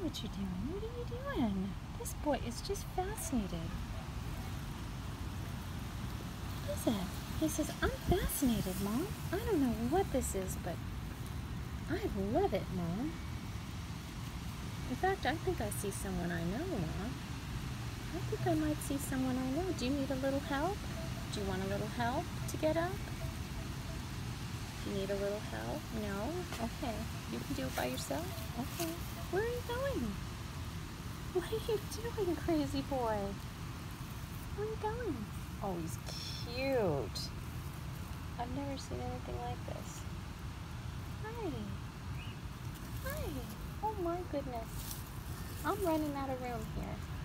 what you're doing. What are you doing? This boy is just fascinated. What is it? He says, I'm fascinated, Mom. I don't know what this is, but I love it, Mom. In fact, I think I see someone I know, Mom. I think I might see someone I know. Do you need a little help? Do you want a little help to get up? Do you need a little help? No? Okay. You can do it by yourself? Okay. Where are you going? What are you doing, crazy boy? Where are you going? Oh, he's cute. I've never seen anything like this. Hi. Hi. Oh my goodness. I'm running out of room here.